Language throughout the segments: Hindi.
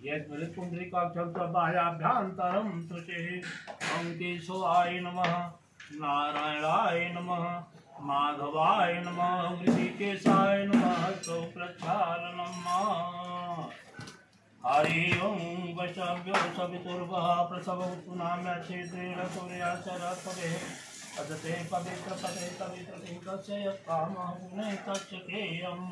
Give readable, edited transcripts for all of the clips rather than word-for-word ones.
यद्पुंडरीकाक्षबाह्याभ्यन्तरं शुचिः। ॐ केशवाय नमः, नारायणाय नमः, माधवाय नमः, ऋषिकेशाय नमः, सौप्रक्षालनम्। हरि ओं वैष्णव्यो सवितुर्वः प्रसवपुनाम्यच्छेदेन सूर्याचरत्वरे अदते पवित्र पदे पवित्र तीर्थस्य कामः पुने तच्चकेयम्।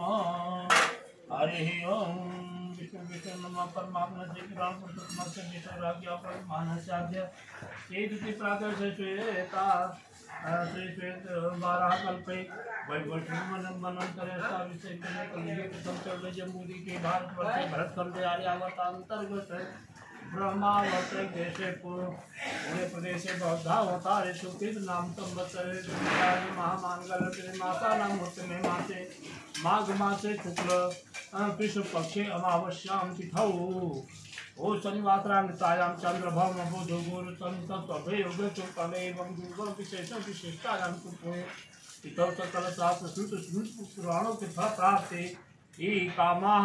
हरि ओं विष्णु विष्णु नमः परमात्मा श्री राम पुरुषोत्तम से विष्णुराज्ञा परमानस्याद्य श्री प्रातः से श्वेता श्री श्वेत बारह कल्पे वैवस्वमनंतरे साविषय कलियुग प्रथम चौदह जम्बूरी के भारतवर्ष भरतखंड आर्यावर्तांतर्गत ब्रह्मावर्त देशे पूरे प्रदेश बौद्धावतारे सुकृत नाम संवत्सर महामानगल माता नाम में मासे माघ मासे शुक्ल कृष्ण पक्षे अमावस्यां तिथौ ओ शनिवासरांगतायां चंद्रभौम बुध गुरु तंतभेव तमेवं दुर्गम विशिष्टायां कुपुणे तिथौ सकल शास्त्र श्रुत स्मृत पुराणों के फल प्राप्ति ई कामाः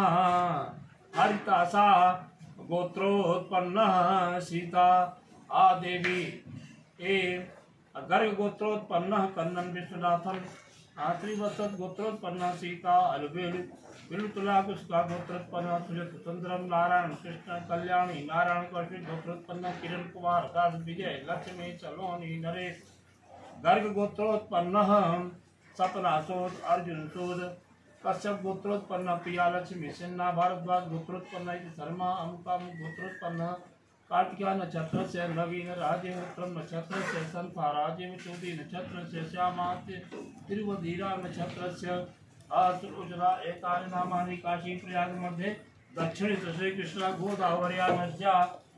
हरितासा गोत्रोत्पन्न सीता आदेवी ए गर्ग गोत्रोत्पन्न कन्नन विश्वनाथन त्रिवत्सत गोत्रोत्पन्न सीता अलबेल विलुतुला कुष्का गोत्रोत्पन्न सुजत सुंदरम नारायण कृष्ण कल्याणी नारायण कौशिक गोत्रोत्पन्न किरण कुमार काश विजय लक्ष्मी चलोनी नरेश गर्ग गोत्रोत्पन्न सपनासोद अर्जुन सोद कश्यप गोत्रोत्पन्न प्रिया लक्ष्मी सिन्हा भारद्वाज गोत्रोत्पन्न शर्मा अमुकाम गोत्रोत्पन्न कार्तिका नक्षत्र से नवीन राज्य उत्तम नक्षत्र से संथा राज्य चौधरी नक्षत्र से श्यामात्य तिरुवधीरा नक्षत्र से उजला एतानि नामानि काशी प्रयाग मध्ये दक्षिण श्री कृष्ण गोदावरिया नद्या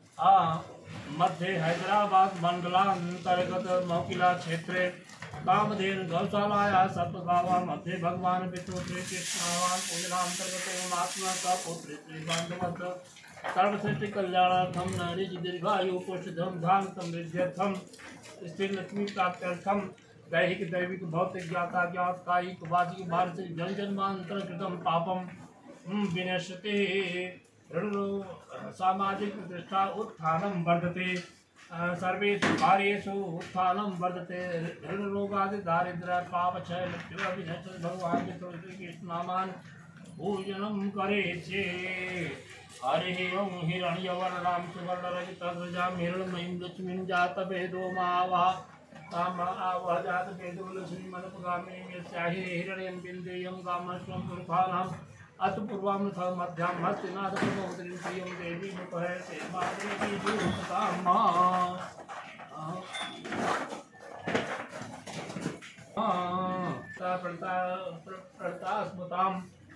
मध्य हैदराबाद मंडलांतर्गत मौकिला क्षेत्रे कामधेनु गौशालाया सप्तगावा मध्ये भगवान विष्णु श्री कृष्णवान पूजनांतर्गत आत्मा का पुत्र श्री बांधवत सर्वश्रेष्ठ कल्याणार्थम नरेश दीर्घायु पुष्टधम धाम समृद्ध्यर्थम स्त्री लक्ष्मी प्राप्त्यर्थम दैहिक दैविक भौतिक ज्ञाता ज्ञात कायिक वाचिक मानसिक जन जन्मांतर कृतम पापम विनश्यते सामाजिक प्रतिष्ठा उत्थानं वर्धते सर्वेषु कार्येषु उत्थानं वर्धते ऋणरोगादि दारिद्र्य पापक्षय मृत्युर्विनश्यते भगवान विष्णु श्री कृष्ण नामान् पूजनं करेच्छे। हरि ओं हिरण्यवर्णां सुवर्णरजतध्वजां हिरण्मयीं लक्ष्मीं जातवेदो मावः काम आवह जातवेदो लक्ष्मीमनुपगामिनीं यस्याहि हिरण्यं बिन्देयं कामस्वं पुरुषाणाम् अत पूर्वां थ मध्यां हस्तिनाथ प्रभोत्रीं प्रियं देवी मुपहते मादेवी दूततां प्रतास्मताम्।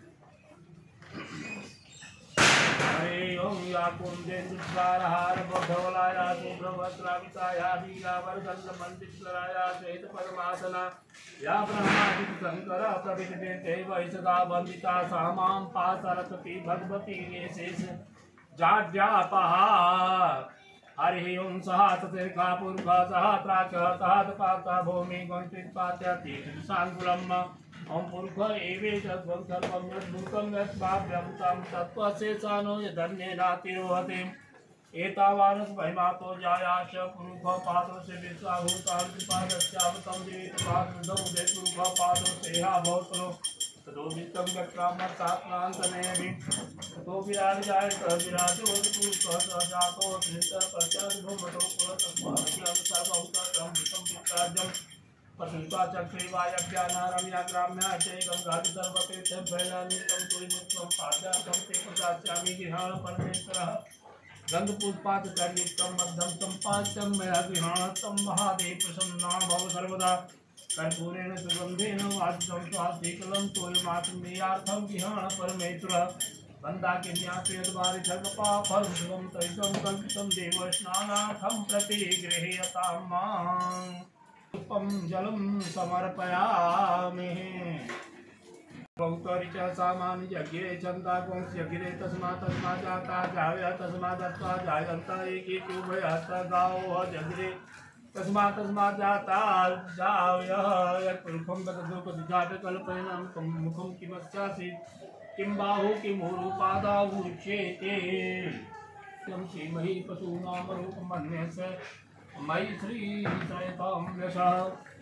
हरे ओं या कुंदेन्दुद्वारहार बौद्धवलाया शुभ्रवस्त्राविताया वीरावर्धनमण्डितराया श्वेत पद्मासना या ब्रह्मादि शंकर प्रविष्टे वै सदा वन्दिता सा मां पासरति भगवती शेष जाड्यापहा। हरि ओं सहस्रतीर्घा पूर्वा सहस्राक्षः सहस्रपातः भूमि गणितपात्यतीर्थशाङ्कुलम् ओं पुरुष एवेतद्वं सर्वं यद्भूतं यद्भाव्यं तं तत्त्वशेषानो यदन्येनातिरोहते एतावानस महिमातो जायाश पुरुष पादो से विश्वाभूतादिपादस्यावतं देवपादो दे पुरुष पादो सेहा भवतो ततो वित्तं गत्रामत्तात्मान्तमेवि ततो विराजाय विराजो पुरुष जातो त्रितर पश्चात् भूमतो पुरतस्माद्यं सर्वभूतं वित्तं विराजं पशुता चक्रेवायज्ञानारम्या ग्राम्या चैकं गादि सर्वतीर्थं भैलानितं तुलिमुत्तं पाद्यार्थं ते प्रदास्यामि गृहाण परमेश्वरः गंधपुष्पातयुक्तं मध्यं सम्पाद्यं मया गृहाणतं महादेव प्रसन्ना भव सर्वदा कर्पूरेण सुगन्धेन वाजितं स्वास्तिकलं तोयमात्मेयार्थं गृहाण परमेश्वरः वन्दाकिन्याप्रियद्वारि सर्वपापं शुभं तैकं कल्पितं देवस्नानार्थं प्रतिगृह्यतां मां पुष्पं जलं समर्पयामि। बहुतरिच सामान्य यज्ञे चंदा पुंस यज्ञे तस्मात् जाता जाय तस्मादत्वा जायन्त एकी उभयस्त गावो यज्ञे तस्मात् जाता जाय यत्पुरुषं तद्रूपति जात कल्पयनं मुखं किमस्यासि किं बाहु किं ऊरुपादावुच्येते। श्रीमही पशूनाम रूपमन्ये स मयि श्रीसयतां यशः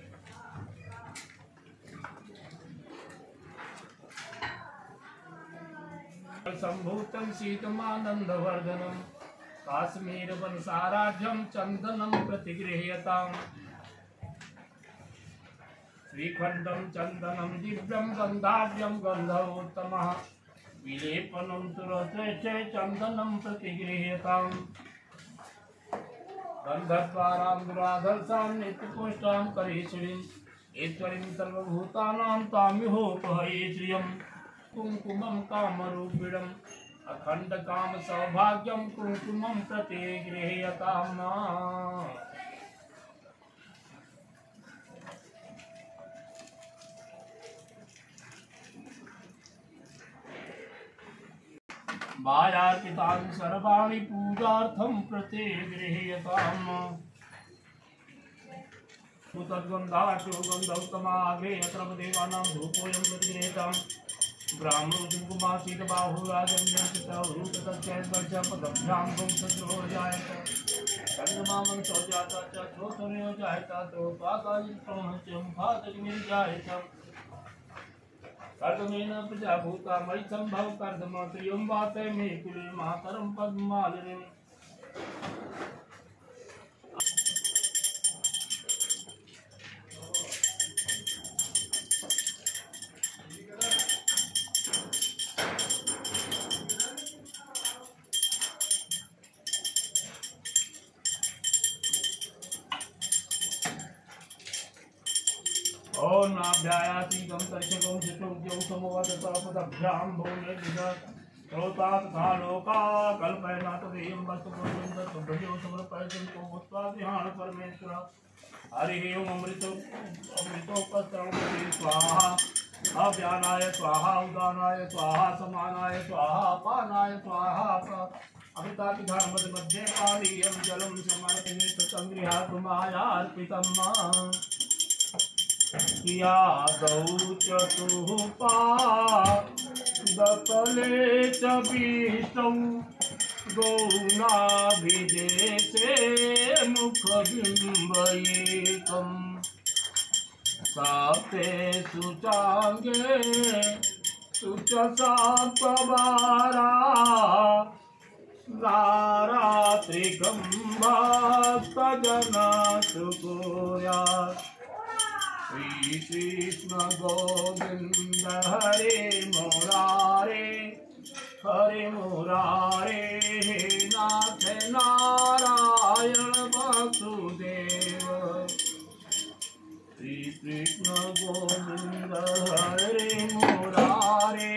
सम्भूतं शीतमानन्दवर्धनं काश्मीरवनसाराढ्यं चन्दनं प्रतिगृह्यताम् श्रीखण्डं चन्दनं दिव्यं गन्धाढ्यं गन्धोत्तमः विलेपनं सुरश्रेष्ठे चन्दनं प्रतिगृह्यताम् गन्धद्वारां दुराधर्षां नित्यपुष्टां करीश्वरीम् ईश्वरीं सर्वभूतानां तामिहोपहये श्रियं कुङ्कुमं कामरूपिणम् अखण्डकामसौभाग्यं कुङ्कुमं प्रतिगृह्यताम् मायार्पितानि सर्वाणि पूजार्थं प्रतिगृह्यताम् तद्गन्धाशो गन्धौतमागे यत्र देवानां धूपोऽयं प्रतिगृह्यताम् ब्राह्मणो कुङ्कुमासीतबाहुराजन्यं चित्तौरूपतच्चैतपदभ्यां पुंसद्रोजायत चन्द्रमामं सौजाता च श्रोत्रयो जायत त्रोपाकालितं मुखादग्निर्जायत कर्दमेन प्रजाभूता मयि सम्भव कर्दम त्रियं वाते मे कुले मातरं पद्मालिनीम् ओम नाभ्यायातीतं तर्षकं चित्तौद्यौ समवदतपदभ्यां भूमिर्विदत् श्रोता तथा लोका कल्पयना तदेयं वस्तुपूर्वं तद्भजो समर्पयतं को भूत्वा ध्यान परमेश्वर हरिः ओम अमृतोपस्त्रं स्वाहा अव्यानाय स्वाहा उदानाय स्वाहा समानाय स्वाहा पानाय स्वाहा अमृतापिधान मध्ये पानीयं जलं समर्पयेत् संगृहातुमायार्पितम् यादौ चतुःपादतले च विष्णौ गौणाभिदेशे मुखबिम्बैकम् साप्ते शुचाङ्गे शुचसात्पवारा रात्रिकं भक्तजना सुकुर्यात् श्री कृष्ण गोविंद हरे मुरारे हे नाथ नारायण वासुदेव श्री कृष्ण गोविंद हरे मुरारे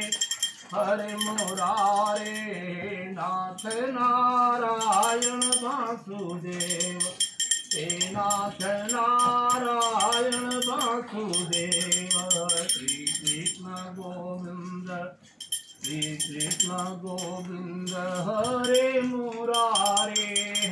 हे नाथ नारायण वासुदेव हे नाथ नारायण वासुदेव श्री कृष्ण गोविंद हरे मुरारे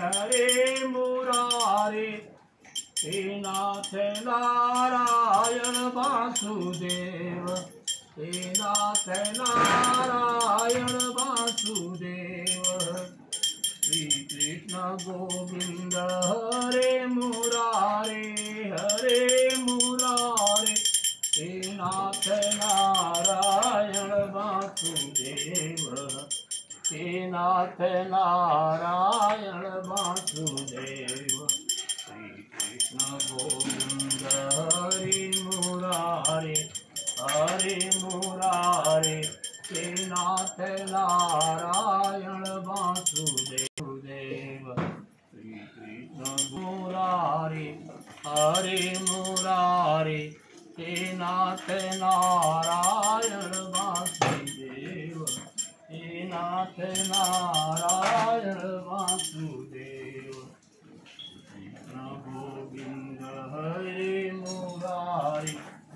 हे नाथ नारायण वासुदेव हे नाथ नारायण वासुदेव श्री कृष्ण गोविंद हरे मुरारे हे नाथ नारायण वासुदेव हे नाथ नारायण वासुदेव श्री कृष्ण गोविंद हरे मुरारे हे नाथ नारायण वासुदेव श्री कृष्ण मुरारे हे नाथ नारायण वासुदेव हे नाथ नारायण वासुदेव कृष्ण गोविंद हरे मुरारे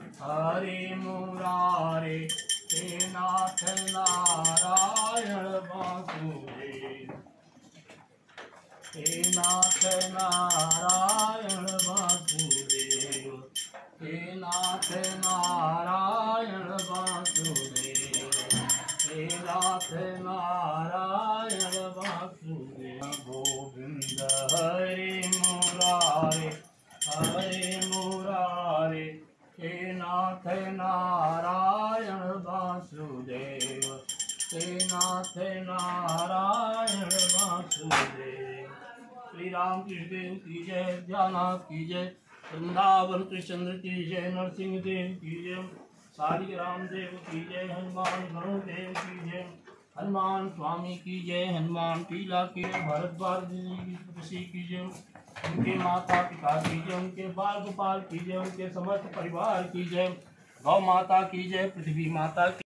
हे नाथ नारायण वासुदेव हे नाथ नारायण वासुदेव हे नाथ नारायण वासुदेव हे नाथ नारायण वासुदेव गोविंद हरे मुरारे हे नाथ नारायण वासुदेव हे नाथ नारायण वासुदेव। श्री राम कृष्ण देव की जय, ध्यानाथ की जय, वृंदावन कृष्णचंद्र की जय, नरसिंह देव की जय, सारी राम देव की जय, हनुमान गुरुदेव की जय, हनुमान स्वामी की जय, हनुमान पीला की जय, भारद्वाज जी की जय, उनके माता पिता की जय, उनके बाल गोपाल की जय, उनके समस्त परिवार की जय, गौ माता की जय, पृथ्वी माता की